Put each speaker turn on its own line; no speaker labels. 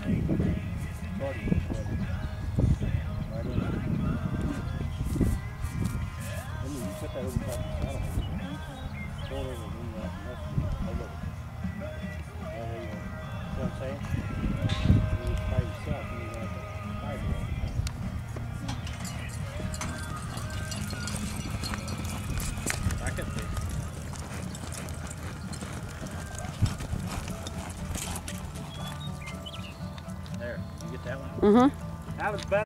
Put that over top of the saddle. Throw it over and then hold it. Yeah, there you go. See what I'm saying? You just by yourself and you're going to have to fight it all the time. Back up, please. There, you get that one?
Mm-hmm.
That was better.